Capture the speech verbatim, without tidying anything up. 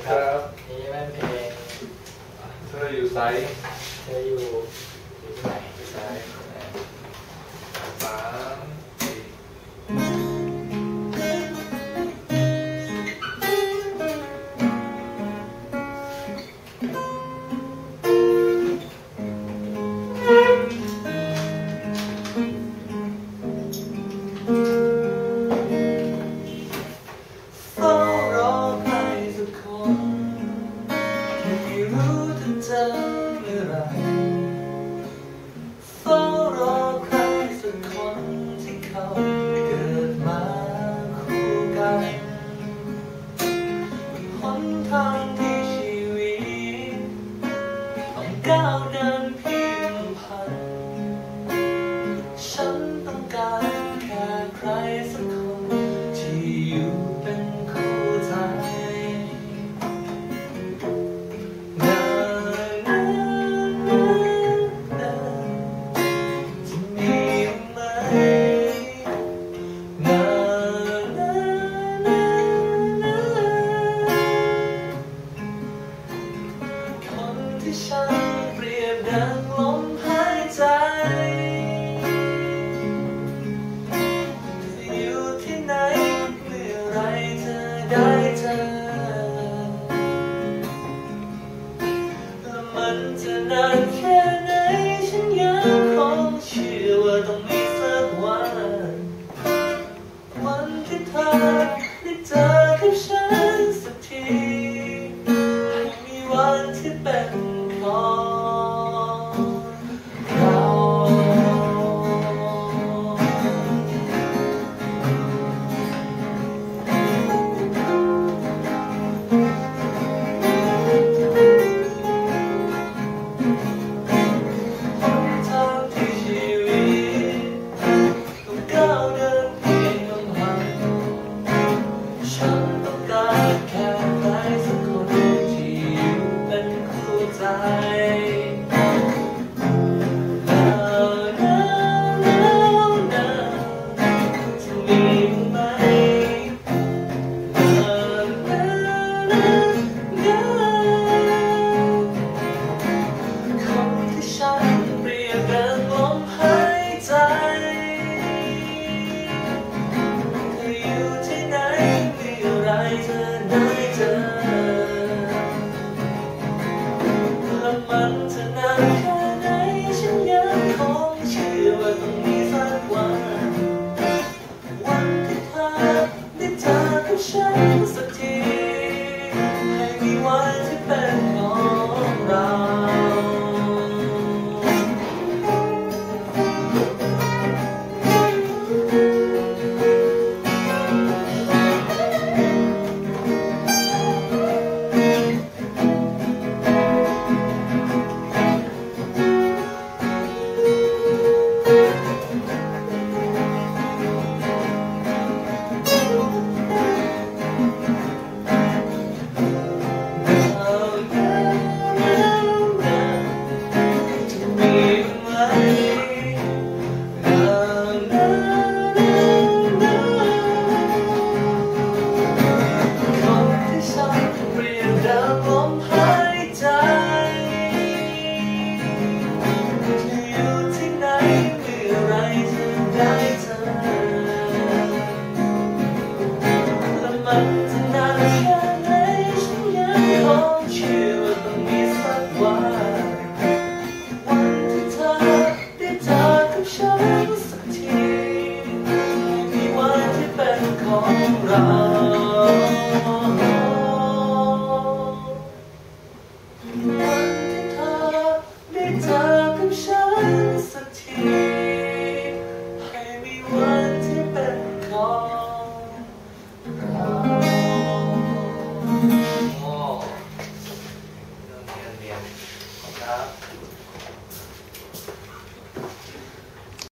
ครับนี่เป็นเพลงเธออยู่ไซส์เธออยู่อยู่ที่ไหนอยู่ไซส์สามสี่เฝ้ารอใครสักคนที่รู้ถึงเธอเมื่อไรเฝ้ารอใครสักคนที่เขาเกิดมาคู่กันบนหนทางที่ชีวิตต้องก้าวเดินเพียงลำพังฉันต้องการแค่ใครสักคนที่อยู่เป็นคู่ใจนานานาจะมีไหมนานานานาคนที่ฉันเปรียบดังลมหายใจอยู่ที่ไหนเมื่อไรเธอได้เจอและมันจะนานแค่ไหนฉันยังคงเชื่อว่าต้องมีสักวันวันที่เธอได้เจอกับฉันสักทีให้มีวันที่เป็นของเรา หนทางที่ชีวิตต้องก้าวเดินเพียงลำพังฉันต้องการแค่ใครสักคนที่อยู่เป็นคู่ใจนานานานาจะมีไหมนานานานาคนที่ฉันเปรียบดังลมหายใจเธออยู่ที่ไหนเมื่อไรเธอได้เจอและมันจะนานแค่ไหนฉันยังคงเชื่อว่าต้องมีสักวันวันที่เธอได้เจอกับฉันสักทีให้มีวันที่เป็นของเรา ฉันสักทีมีวันที่เป็นของเรา